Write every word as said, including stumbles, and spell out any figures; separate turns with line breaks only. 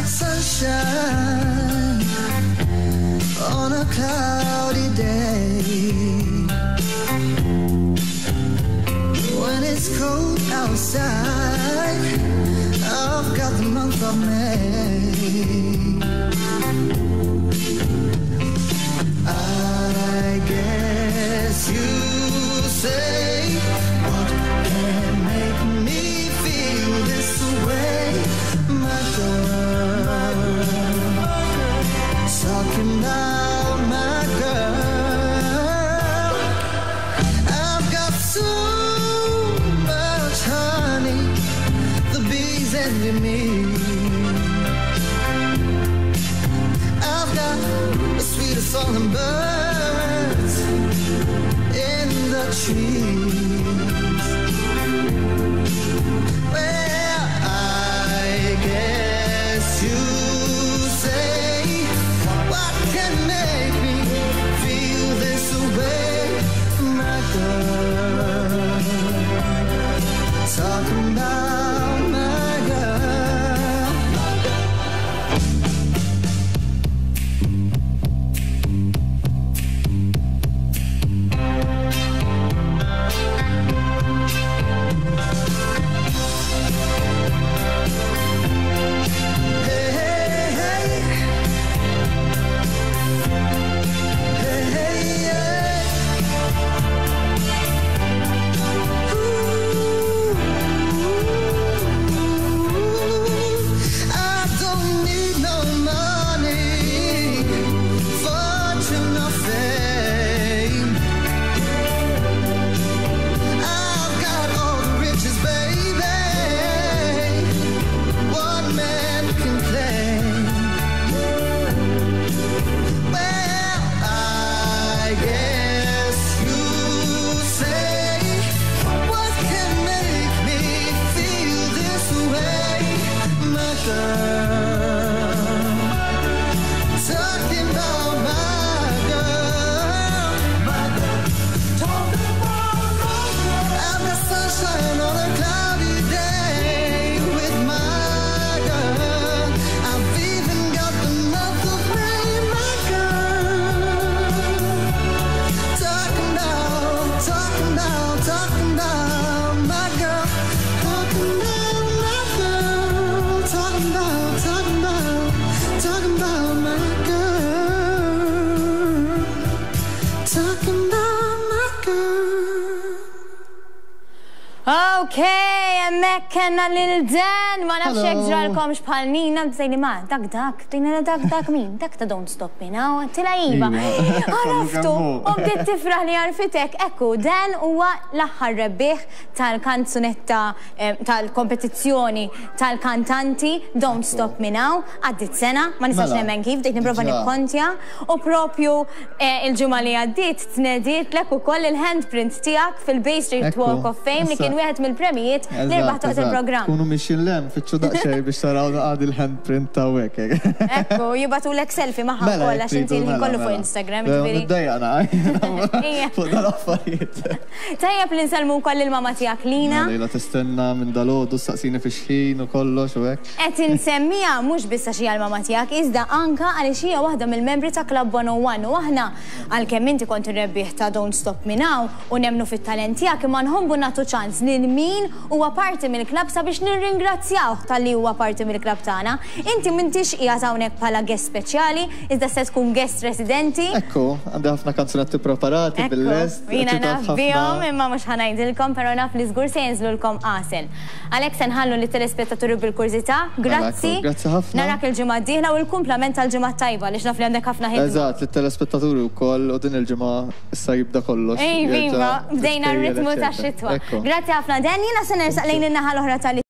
sunshine on a cloudy day. When it's cold outside, I've got the month of May. I guess you say, what can make me feel this way, my girl? Talking about my girl. I've got so much honey, the bees envy me. I've got the sweetest song birds in the trees. Well, I guess you say, what can make me feel this way, my girl? Talking about my girl. Hey, hey, hey. Hey, hey, yeah. Ooh, I don't need no money, fortune or fame. I've got all the riches, baby, one man can claim. Well, I guess you say, what can make me feel this way, my girl? Talking about my girl, my girl. Talking about my girl. I've got sunshine on a cloudy day with my girl. I've even got the month of May, my girl. Talking about, talking about, talking about my girl. Talking about my girl. Talking about, talking about, talking about my girl. Talking about my girl.
Okay, emmek kena lil Dan, ma nafx
Hello.
jek ġralkomx bħal Nina, bżejni ma, dak dak, dina dak dak min, dak ta' Don't Stop Me Now, tila Iva.
Iva.
Għaraftu,
Kamu.
u bdiet tifraħ li għarfitek, ekku, Dan huwa l-aħħar rebbieħ tal-kanzunetta, eh, tal-kompetizzjoni tal-kantanti Don't Stop Me Now, għaddit sena, ma nistax
Mela.
nemmen kif, dejt niprofa
Diġà.
nikkontja, u propju eh, il-ġumma li għaddit tnediet lek ukoll il-handprint tiegħek fil-Bay Street
Ekku,
Walk of Fame li
issa.
kien wieħed mill-premijiet li rbaħ toqt il-programm.
Kunu mixin lem, fitxu daqxej biex taraw għad il-handprint ta' wek.
Ekku, jibatu l-ek selfie maħħa kolla xinti li kollu fuq Instagram, ġviri.
Niddajjana, fuq dal-affarijiet.
Tajjeb li nsalmu koll il-mama tijak Lina.
Lejla tistenna minn dal-ħodu, s-saqsini fi xħin u kollox u wek.
Et insemmija mux bissa xija l-mama tijak, iżda anka għal xija wahda mill-membri ta' Club one oh one u aħna għal-kemm inti kont ir-rebbieħ ta' Don't Stop Me Now u nemnu fit-talent tijak imma nħombu natu ċans lil min huwa parti mill-klab sabiex nirringrazzjawh tal-li huwa parti mill-klab tagħna. Inti m'intix qiegħed hawnhekk bħala guest speċjali, iżda se tkun guest residenti.
Ekku, għandi ħafna kanzunetti preparati bil-lest.
Jina naf bihom imma mhux ħanajdilkom, però naf li żgur se jinżlulkom qasel. Għalhekk se nħallu lit telespettaturi bil-kurzità. Grazzi.
Grazzi ħafna.
Narak il-ġimgħa d-dieħla u l-kumplament tal-ġimgħa tajba li naf li għandek ħafna ħidma.
Eżatt, lit-telespettaturi wkoll u din il-ġimgħa issa jibda kollox.
Ej, viva, bdejna r-ritmu tax-xitwa. Grazzi ħafna Dan, jiena se nersaq lejn in-naħa l-oħra tal